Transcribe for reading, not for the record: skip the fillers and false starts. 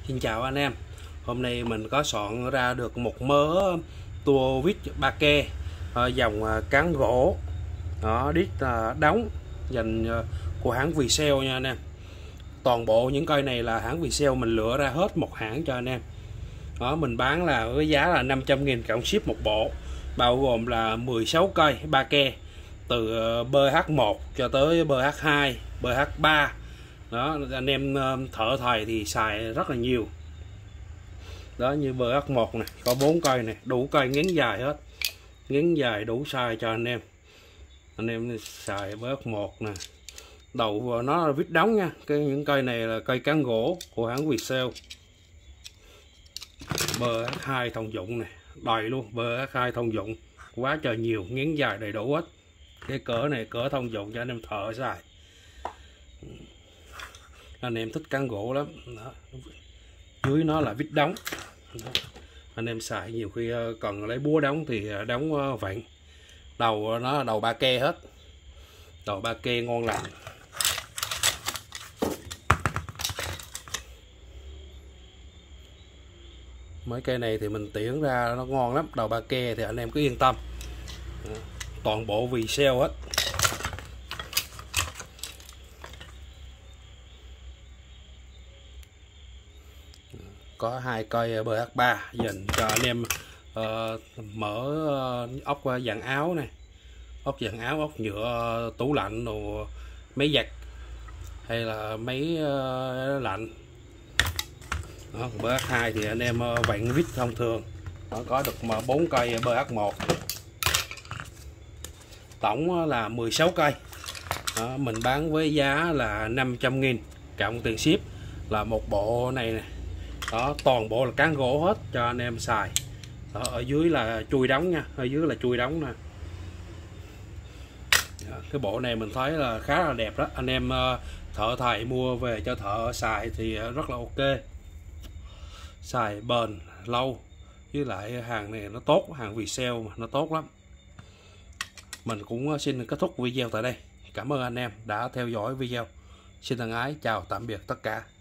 Xin chào anh em. Hôm nay mình có soạn ra được một mớ tua vít ba ke dòng cán gỗ đó, đít đóng dành của hãng Vietcell nha anh em. Toàn bộ những cây này là hãng Vietcell mình lựa ra hết một hãng cho anh em. Đó, mình bán là với giá là 500.000 cộng ship một bộ, bao gồm là 16 cây ba ke từ BH1 cho tới BH2, BH3. Đó, anh em thợ thầy thì xài rất là nhiều. Đó, như BH1 này có 4 cây này, đủ cây ngắn dài hết, ngắn dài đủ size cho anh em xài. BH1 nè, đầu nó là vít đóng nha, những cây này là cây cán gỗ của hãng Vietcell. BH2 thông dụng này đầy luôn, BH2 thông dụng quá trời nhiều, ngắn dài đầy đủ hết. Cái cỡ này cỡ thông dụng cho anh em thợ xài, anh em thích cán gỗ lắm. Đó, dưới nó là vít đóng. Đó, anh em xài nhiều khi cần lấy búa đóng thì đóng vặn. Đầu nó là đầu ba ke hết, đầu ba ke ngon lành. Mấy cây này thì mình tiễn ra nó ngon lắm, đầu ba ke thì anh em cứ yên tâm. Toàn bộ Vietcell hết. Có 2 cây BH3 dành cho anh em mở ốc dàn áo này, ốc dàn áo, ốc nhựa tủ lạnh, đồ máy giặt hay là máy lạnh. Đó, BH2 thì anh em vặn vít thông thường. Nó có được 4 cây BH1, tổng là 16 cây. Đó, mình bán với giá là 500.000 cộng tiền ship là một bộ này nè. Đó, toàn bộ là cán gỗ hết cho anh em xài. Đó, ở dưới là chui đóng nha, ở dưới là chui đóng nè. Đó, cái bộ này mình thấy là khá là đẹp đó, anh em thợ thầy mua về cho thợ xài thì rất là ok, xài bền lâu, với lại hàng này nó tốt, hàng Vietcell mà nó tốt lắm. Mình cũng xin kết thúc video tại đây. Cảm ơn anh em đã theo dõi video. Xin thân ái chào tạm biệt tất cả.